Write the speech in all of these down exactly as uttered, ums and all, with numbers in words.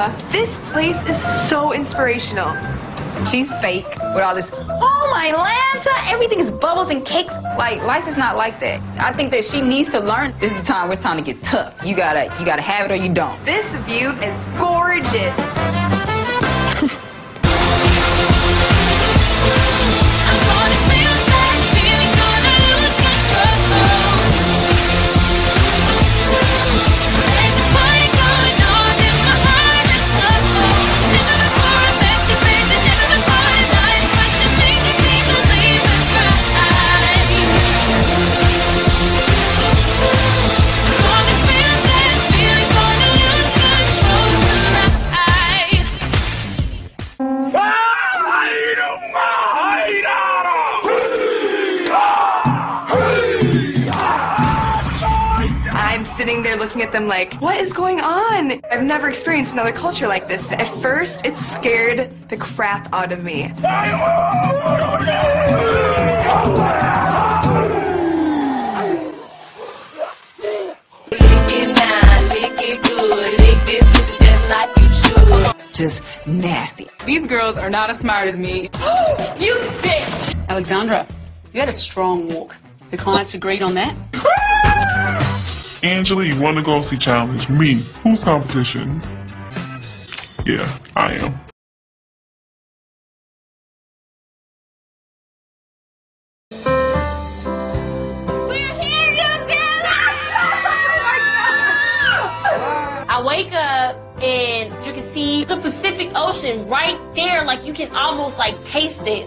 Atlanta. This place is so inspirational. She's fake with all this, oh my Atlanta, everything is bubbles and cakes. Like, life is not like that. I think that she needs to learn. This is the time where it's time to get tough. You gotta, you gotta have it or you don't. This view is gorgeous. I'm sitting there looking at them like, what is going on? I've never experienced another culture like this. At first, it scared the crap out of me. Just nasty. These girls are not as smart as me. You bitch! Alexandra, you had a strong walk. The clients agreed on that? Angela, you want to go see Challenge Me? Who's competition? Yeah, I am. We're here, you guys! I wake up and you can see the Pacific Ocean right there. Like, you can almost, like, taste it.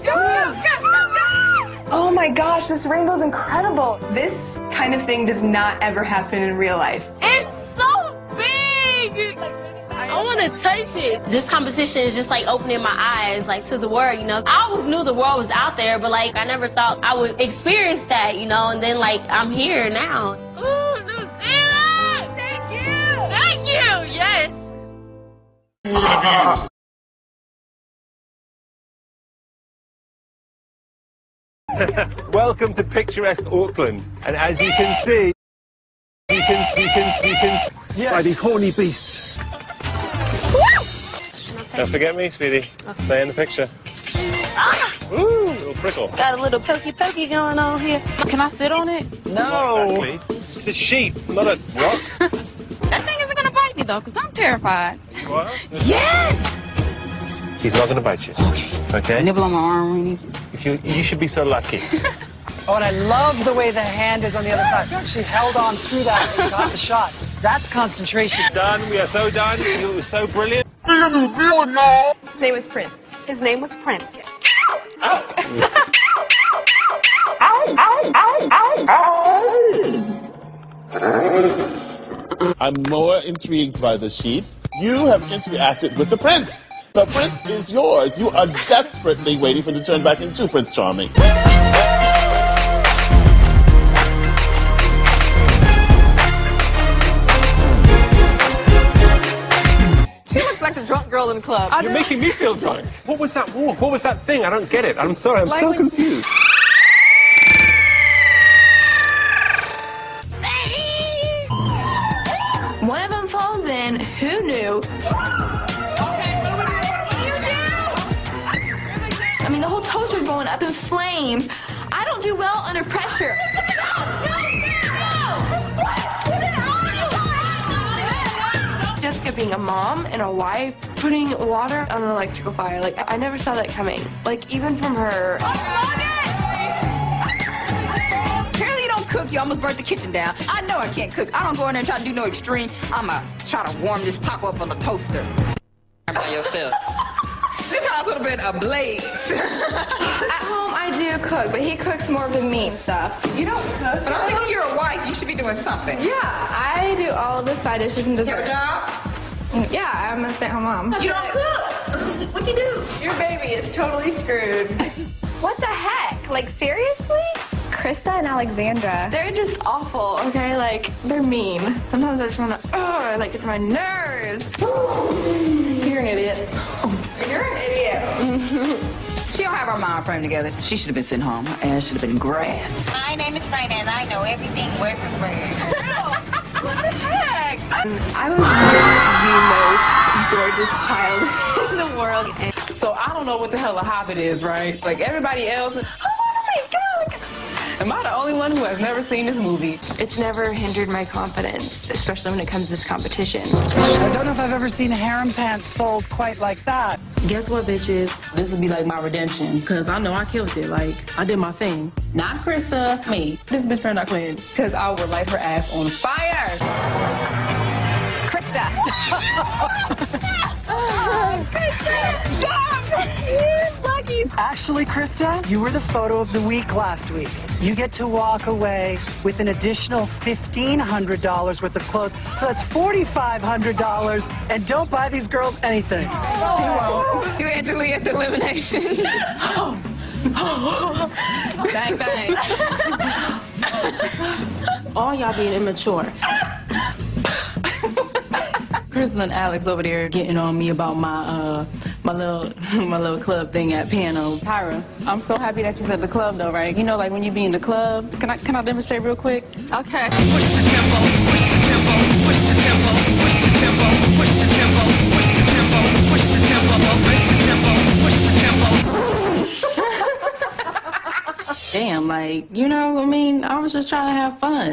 Oh my gosh, this rainbow's incredible. This kind of thing does not ever happen in real life. It's so big! I want to touch it. This competition is just, like, opening my eyes, like, to the world, you know. I always knew the world was out there, but, like, I never thought I would experience that, you know, and then, like, I'm here now. Ooh, New Zealand! Thank you! Thank you! Yes! Welcome to picturesque Auckland, and as you can see, you can, you can, you can, yes. By these horny beasts. Don't forget me, sweetie. Stay in the picture. Ah. Ooh, little prickle. Got a little pokey pokey going on here. Can I sit on it? No. Exactly. It's a sheep, not a rock. That thing isn't gonna bite me though, because I'm terrified. What? Yes! He's not going to bite you. Okay. Okay? Nibble on my arm or anything. If you, you should be so lucky. Oh, and I love the way the hand is on the other side. You actually held on through that and got the shot. That's concentration. Done. We are so done. You were so brilliant. His name was Prince. His name was Prince. Oh. I'm more intrigued by the sheep. You have interacted with the prince. The prince is yours. You are desperately waiting for him to turn back into Prince Charming. She looks like the drunk girl in the club. You're making me feel drunk. What was that walk? What was that thing? I don't get it. I'm sorry. I'm like so confused. One of them falls in. Who knew? I mean, the whole toaster's going up in flames. I don't do well under pressure. Jessica being a mom and a wife, putting water on an electrical fire, like, I never saw that coming. Like, even from her. Apparently you don't cook. You almost burnt the kitchen down. I know I can't cook. I don't go in there and try to do no extreme. I'ma try to warm this taco up on the toaster. By yourself. This house would have been ablaze. At home, I do cook, but he cooks more of the meat stuff. You don't cook. But I'm thinking you're a wife. You should be doing something. Yeah, I do all of the side dishes and You have a desserts. job? Yeah, I'm a stay-at-home mom. You don't cook. What you do? Your baby is totally screwed. What the heck? Like, seriously? Krista and Alexandra. They're just awful, okay? Like, they're mean. Sometimes I just want to, oh, like, it's my nerves. You're an idiot. You're an idiot. She don't have her mind frame together. She should have been sitting home. Her ass should have been grass. My name is Frida, and I know everything word for word. What the heck? I was the most most gorgeous child in the world. So I don't know what the hell a hobbit is, right? Like everybody else. Oh my God! Am I the only one who has never seen this movie? It's never hindered my confidence, especially when it comes to this competition. I don't know if I've ever seen harem pants sold quite like that. Guess what, bitches? This will be like my redemption, because I know I killed it. Like, I did my thing. Not Krista, me. This bitch better not quit, because I will light her ass on fire. Krista. Oh, Krista, stop! You lucky. Actually, Krista, you were the photo of the week last week. You get to walk away with an additional fifteen hundred dollars worth of clothes. So that's forty-five hundred dollars, and don't buy these girls anything. She won't. You Angela at the elimination. Bang, bang. All y'all being immature. Kristen and Alex over there getting on me about my uh my little my little club thing at piano. Tyra, I'm so happy that you said the club though, right? You know, like when you be in the club. Can I can I demonstrate real quick? Okay. Push the tempo, push the tempo, push the tempo, push the tempo, push the tempo, push the tempo, push the tempo, push the tempo, push the tempo. Damn, like, you know, I mean, I was just trying to have fun.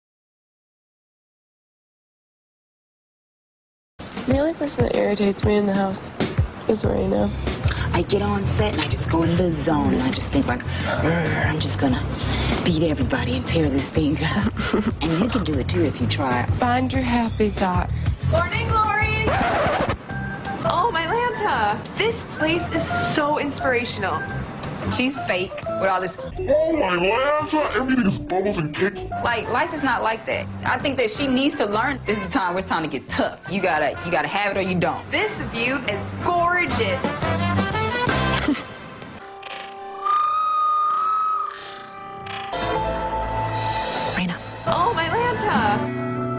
The only person that irritates me in the house is Raina. I get on set and I just go in the zone and I just think like, I'm just gonna beat everybody and tear this thing up. And you can do it too if you try. Find your happy thought. Morning glory! Oh, my Lanta. This place is so inspirational. She's fake with all this. Oh my Lanta, everything is bubbles and cakes. Like, life is not like that. I think that she needs to learn. This is the time where it's time to get tough. You gotta, you gotta have it or you don't. This view is gorgeous. Raina. Oh, my Lanta.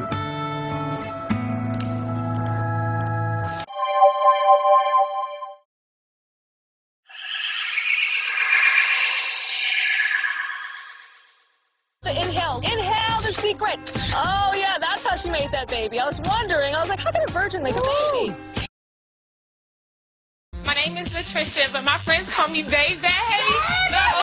Inhale. Inhale the secret. Oh, yeah, that's how she made that baby. I was wondering. I was like, how can a virgin make a baby? My name is Latricia, but my friends call me Baby.